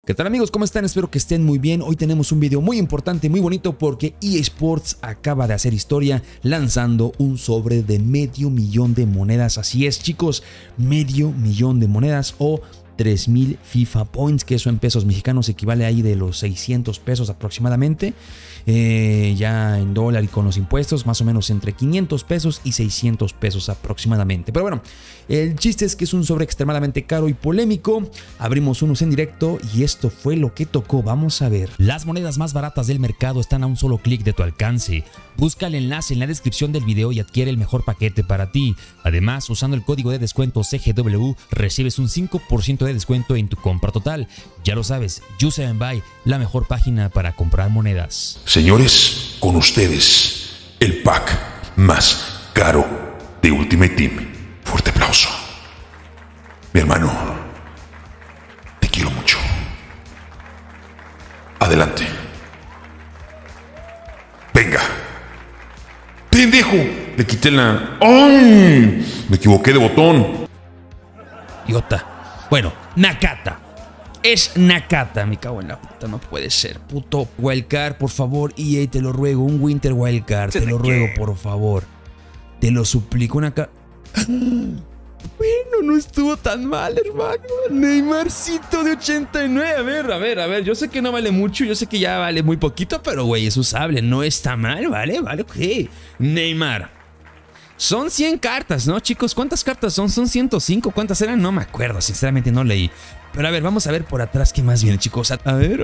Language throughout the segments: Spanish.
¿Qué tal amigos? ¿Cómo están? Espero que estén muy bien. Hoy tenemos un video muy importante, muy bonito porque EA Sports acaba de hacer historia lanzando un sobre de $500,000 de monedas. Así es chicos, $500,000 de monedas o 3,000 FIFA Points, que eso en pesos mexicanos equivale ahí de los 600 pesos aproximadamente. Ya en dólar y con los impuestos, más o menos entre 500 pesos y 600 pesos aproximadamente. Pero bueno, el chiste es que es un sobre extremadamente caro y polémico. Abrimos unos en directo y esto fue lo que tocó. Vamos a ver. Las monedas más baratas del mercado están a un solo clic de tu alcance. Busca el enlace en la descripción del video y adquiere el mejor paquete para ti. Además, usando el código de descuento CGW, recibes un 5% de descuento en tu compra total. Ya lo sabes, Use and Buy, la mejor página para comprar monedas. Señores, con ustedes, el pack más caro de Ultimate Team. Fuerte aplauso. Mi hermano, te quiero mucho. Adelante. Venga. ¡Pendejo! Le quité la... ¡Ay! Me equivoqué de botón. Idiota. Bueno, Nakata. Es Nakata, me cago en la puta, no puede ser. Puto Wildcard, por favor, EA, te lo ruego. Un Winter Wildcard, te lo ruego, por favor. Te lo suplico, una Bueno, no estuvo tan mal, hermano. Neymarcito de 89. A ver. Yo sé que no vale mucho, yo sé que ya vale muy poquito, pero güey, es usable. No está mal, ¿vale? Ok. Neymar. Son 100 cartas, ¿no, chicos? ¿Cuántas cartas son? ¿Son 105? ¿Cuántas eran? No me acuerdo, sinceramente no leí. Pero a ver, vamos a ver por atrás qué más viene, chicos. A ver.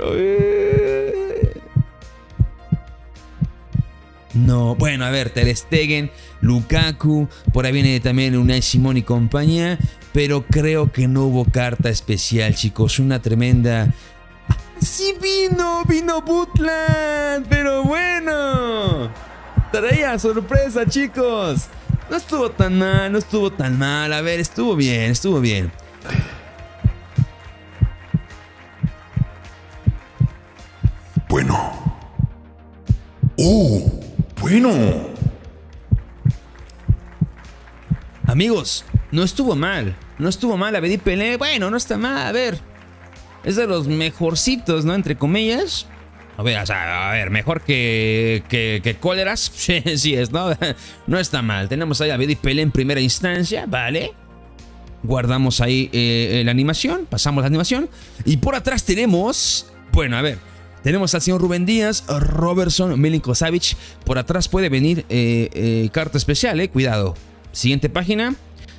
No, bueno, a ver, Ter Stegen, Lukaku, por ahí viene también Unai Simón y compañía, pero creo que no hubo carta especial, chicos, una tremenda... ¡Sí vino Butland! ¡Pero bueno! Traía sorpresa, chicos. No estuvo tan mal, a ver, estuvo bien. Bueno. Bueno. Amigos, no estuvo mal, Abedi Pelé, bueno, no está mal, a ver. Es de los mejorcitos, ¿no? Entre comillas. A ver, mejor que Cóleras, sí es, ¿no? No está mal, tenemos ahí a Abedi Pelé en primera instancia, ¿vale? Guardamos ahí la animación, pasamos la animación. Y por atrás tenemos, bueno, a ver. Tenemos al señor Rubén Díaz, Robertson, Milinkovic Savic. Por atrás puede venir carta especial, cuidado. Siguiente página.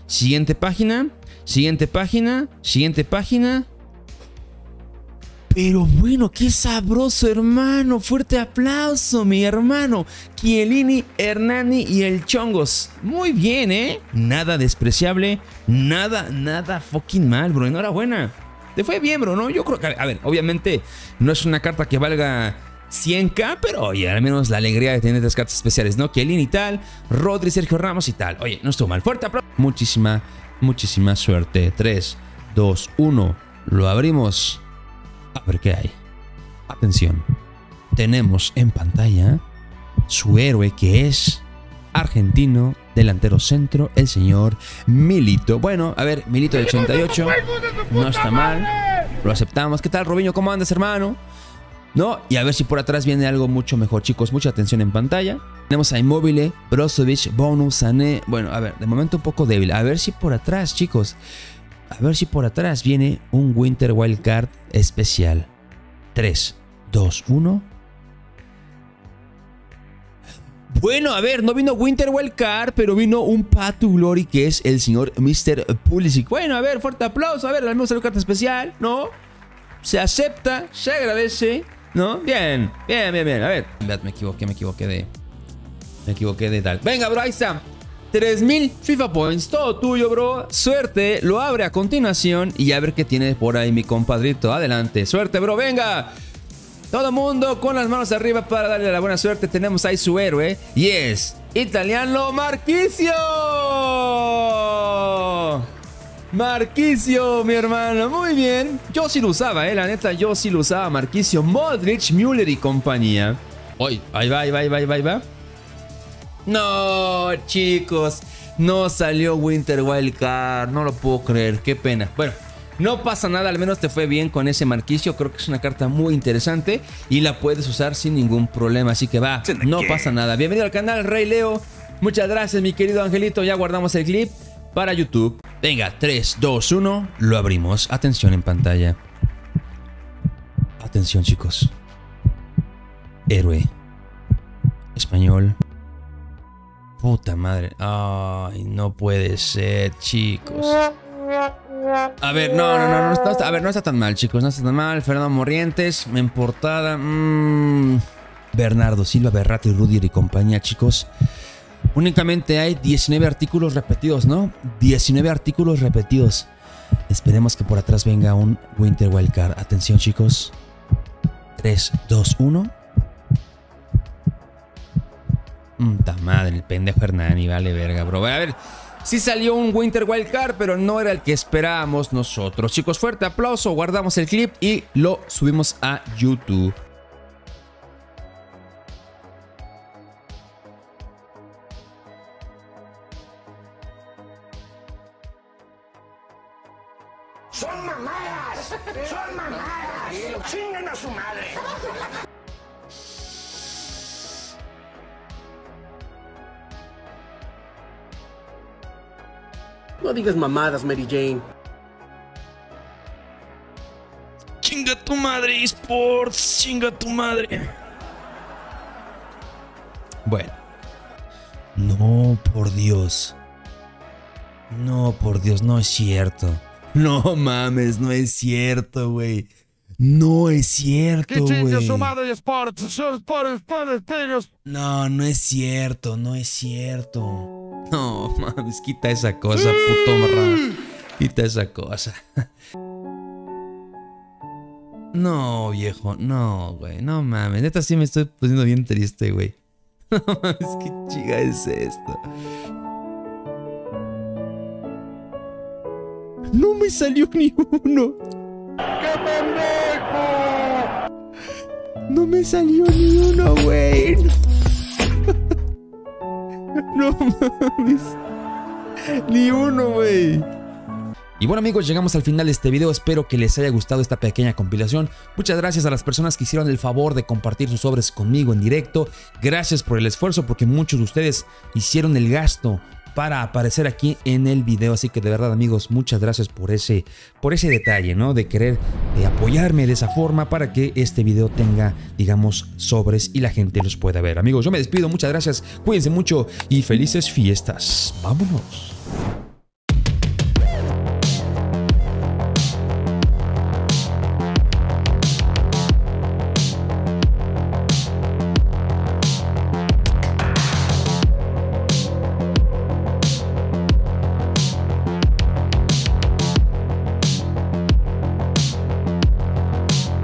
Pero bueno, qué sabroso, hermano. Fuerte aplauso, mi hermano. Chiellini, Hernani y el Chongos. Muy bien, ¿eh? Nada despreciable. Nada fucking mal, bro. Enhorabuena. Te fue bien, bro, ¿no? Yo creo que, a ver, obviamente no es una carta que valga 100k, pero oye, al menos la alegría de tener 3 cartas especiales, ¿no? Chiellini y tal, Rodri, Sergio Ramos y tal. Oye, no estuvo mal. Fuerte aplauso. Muchísima suerte. 3, 2, 1. Lo abrimos. A ver qué hay. Atención. Tenemos en pantalla su héroe, que es argentino, delantero centro, el señor Milito. Bueno, a ver, Milito de 88. No está mal. Lo aceptamos. ¿Qué tal, Robinho? ¿Cómo andas, hermano? ¿No? Y a ver si por atrás viene algo mucho mejor, chicos. Mucha atención en pantalla. Tenemos a Immobile, Brozovic, Bonus, Sané. Bueno, a ver, de momento un poco débil. A ver si por atrás, chicos. A ver si por atrás viene un Winter Wildcard especial. 3, 2, 1. Bueno, a ver, no vino Winter Wildcard, pero vino un Path to Glory, que es el señor Mr. Pulisic. Bueno, a ver, fuerte aplauso. A ver, al menos salió carta especial, ¿no? Se acepta, se agradece, ¿no? Bien. A ver, me equivoqué de tal. Venga, bro, ahí está. 3,000 FIFA Points, todo tuyo, bro. Suerte, lo abre a continuación y a ver qué tiene por ahí mi compadrito. Adelante, suerte, bro, venga. Todo mundo con las manos arriba para darle la buena suerte. Tenemos ahí su héroe y es italiano Marchisio. Marchisio, mi hermano, muy bien. Yo sí lo usaba, la neta, yo sí lo usaba. Marchisio, Modric, Müller y compañía. Uy, ahí va. No, chicos, no salió Winter Wildcard, no lo puedo creer, qué pena. Bueno, No pasa nada, al menos te fue bien con ese Marquisio. Creo que es una carta muy interesante y la puedes usar sin ningún problema. Así que va, no pasa nada. Bienvenido al canal, Rey Leo. Muchas gracias, mi querido Angelito. Ya guardamos el clip para YouTube. Venga, 3, 2, 1, lo abrimos. Atención en pantalla. Atención, chicos. Héroe. Español. Puta madre. Ay, no puede ser, chicos. A ver, no, a ver, no está tan mal, chicos. No está tan mal. Fernando Morrientes, en portada. Bernardo Silva, Berratti, Rudiger y compañía, chicos. Únicamente hay 19 artículos repetidos, ¿no? 19 artículos repetidos. Esperemos que por atrás venga un Winter Wildcard. Atención, chicos. 3, 2, 1. Ta madre, el pendejo Hernani, vale verga, bro. A ver, sí salió un Winter Wildcard, pero no era el que esperábamos nosotros. Chicos, fuerte aplauso, guardamos el clip y lo subimos a YouTube. ¡Son mamadas! ¡Son mamadas! ¡Chingan a su madre! No digas mamadas, Mary Jane. Chinga tu madre, eSports. Chinga tu madre. Bueno. No, por Dios. No, por Dios, no es cierto. No mames, no es cierto, güey. No es cierto, güey. No, no es cierto, no es cierto. No, mames, quita esa cosa, puto marrano. Quita esa cosa. No, viejo, no, güey, no mames. Neta sí me estoy poniendo bien triste, güey. No mames, qué chica es esto. No me salió ni uno. ¡Qué pendejo! No me salió ni uno, güey. No mames. Ni uno, güey. Y bueno, amigos, llegamos al final de este video. Espero que les haya gustado esta pequeña compilación. Muchas gracias a las personas que hicieron el favor de compartir sus sobres conmigo en directo. Gracias por el esfuerzo, porque muchos de ustedes hicieron el gasto para aparecer aquí en el video. Así que de verdad, amigos, muchas gracias por ese detalle, ¿no? De querer apoyarme de esa forma para que este video tenga, digamos, sobres y la gente los pueda ver. Amigos, yo me despido. Muchas gracias. Cuídense mucho y felices fiestas. Vámonos.